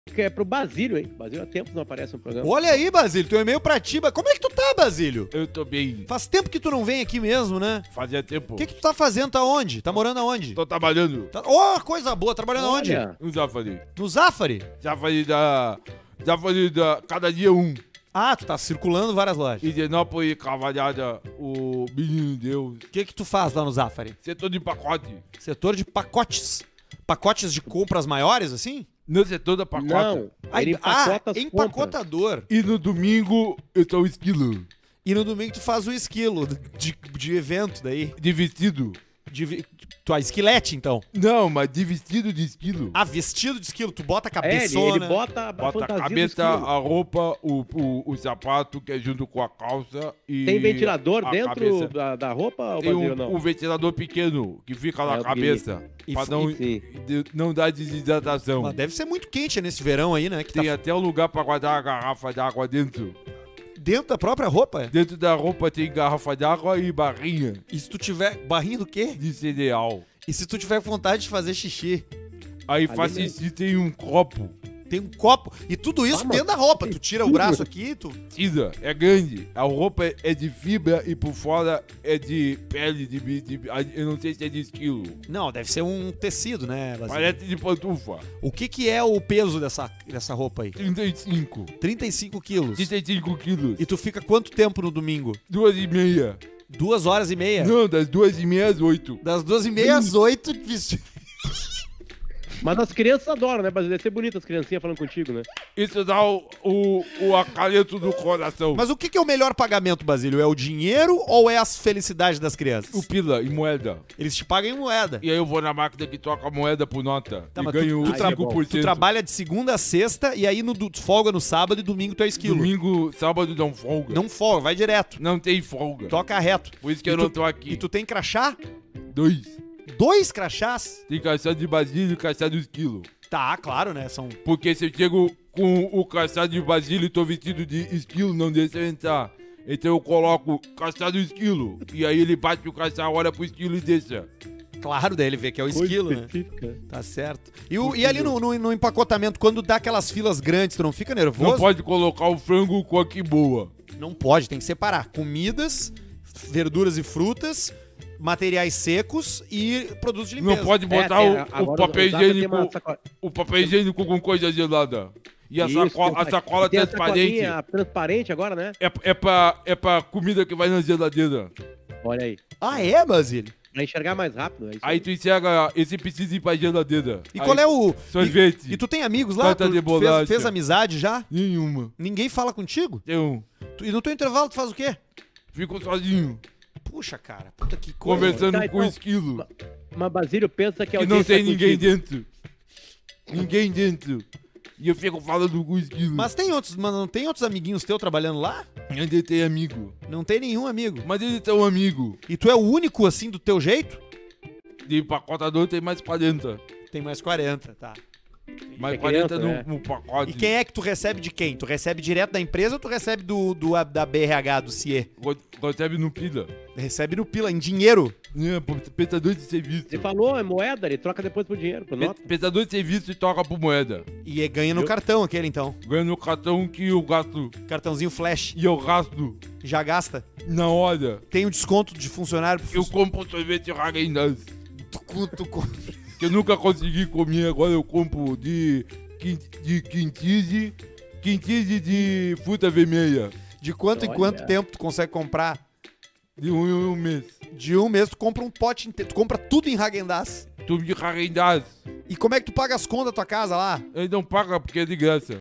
Que é pro Basílio, hein? Basílio há tempos não aparece no programa. Olha aí, Basílio, teu e-mail pra ti. Como é que tu tá, Basílio? Eu tô bem. Faz tempo que tu não vem aqui mesmo, né? Fazia tempo. O que tu tá fazendo? Tá onde? Tá morando aonde? Tô trabalhando Coisa boa. Trabalhando aonde? Olha, no Zafari. No Zafari? Zafari da cada dia um. Ah, tu tá circulando várias lojas. Higienópolis, Cavalhada, o Menino Deus. O que tu faz lá no Zafari? Setor de pacote. Setor de pacotes. Pacotes de compras maiores, assim? No setor da pacota. não. Ele empacota as compras. empacotador. E no domingo eu tô esquilo. E no domingo tu faz o esquilo de evento daí. De vestido. Tu é esquilete, então. Não, mas de vestido de esquilo. Ah, vestido de esquilo. Tu bota a É, cabeçona. ele bota a Bota a fantasia do cabeça, esquilo. a roupa, o sapato, que é junto com a calça e... Tem ventilador a dentro cabeça. da roupa, ou Tem Basílio, não? um ventilador pequeno que fica na É, cabeça. e Pra sim. não dar desidratação. Mas deve ser muito quente nesse verão aí, né? Que Tem tá até um lugar pra guardar a garrafa d'água dentro. dentro da própria roupa. Dentro da roupa tem garrafa d'água e barrinha E se tu tiver... Barrinha do quê? de cereal. E se tu tiver vontade de fazer xixi? Aí Ali faz mesmo. xixi, tem um copo. Tem um copo. E tudo isso mas dentro da roupa. Tu tira o braço aqui, tu... Precisa, é grande. A roupa é de fibra e por fora é de pele eu não sei se é de esquilo. Não, deve ser um tecido, né, Basílio? Parece de pantufa. O que é o peso dessa roupa aí? 35. 35 quilos. 35 quilos. E tu fica quanto tempo no domingo? 2h30. 2 horas e meia? Não, das 2h30 às 8. Das 2h30 às 8, vestido. Mas as crianças adoram, né, Basílio? Deve ser bonito as criancinhas falando contigo, né? Isso dá o acalento do coração. Mas o que é o melhor pagamento, Basílio? É o dinheiro ou é as felicidades das crianças? O pila e moeda. Eles te pagam em moeda. E aí eu vou na máquina que troca moeda por nota. Tá, e mas ganho tu 5%. Tu trabalha de segunda a sexta e aí tu folga no sábado e domingo tu é esquilo. Domingo, sábado não folga. Não folga, vai direto. Não tem folga. Toca reto. Por isso que E eu tu- não tô aqui. E tu tem crachá? 2. 2 crachás? Tem crachá de Basílio e crachá do esquilo. Tá, claro, né? São... Porque se eu chego com o crachá de Basílio e tô vestido de esquilo, não deixa eu entrar. Então eu coloco crachá do esquilo. E aí ele bate o crachá, olha pro esquilo e deixa. Claro, daí ele vê que é o esquilo, né? específica. Tá certo. E ali no empacotamento, quando dá aquelas filas grandes, tu não fica nervoso? Não pode colocar o frango com a que boa. Não pode, tem que separar. Comidas, verduras e frutas, materiais secos e produtos de limpeza. Não pode botar o papel higiênico. O papel higiênico com coisa gelada. E a sacola tem transparente. A transparente agora, né? É pra comida que vai na geladeira. Olha aí. Ah, é, Basílio? Pra enxergar mais rápido. É isso Aí tu enxerga, esse precisa ir pra geladeira. E Aí, qual é o... sorvete. E tu tem amigos lá? Torta Tu de bolacha. fez amizade já? Nenhuma. Ninguém fala contigo? Eu E no teu intervalo tu faz o quê? fico sozinho, Puxa, cara, puta que coisa. conversando Tá, com o então, esquilo. Mas Basílio pensa que Que não tem ninguém contigo. dentro. Ninguém dentro. E eu fico falando com o esquilo. Mas não tem outros amiguinhos teus trabalhando lá? Ainda tem amigo. Não tem nenhum amigo. Mas eles são amigos. E tu é o único assim do teu jeito? De empacotador tem mais 40. Tem mais 40, tá. Mais É 40 criança, né? no pacote. E quem é que tu recebe de quem? Tu recebe direto da empresa ou tu recebe da BRH, do CIE? Recebe no pila. Recebe no pila, em dinheiro. Prestador de serviço. Ele falou, é moeda, ele troca depois por dinheiro, por nota. Prestador de serviço e toca por moeda. E ganha no cartão aquele, então. Ganho no cartão que eu gasto. Cartãozinho flash. E eu gasto Já gasta. na hora. Tem um desconto de funcionário pro Eu compro sorvete Häagen-Dazs. Tu compra. Que eu nunca consegui comer, agora eu compro de quintise de fruta vermelha. De quanto em Olha. quanto tempo tu consegue comprar? De um mês. De um mês tu compra um pote inteiro. Tu compra tudo em Häagen-Dazs. Tudo de Häagen-Dazs. E como é que tu paga as contas da tua casa lá? Ele não paga porque é de graça.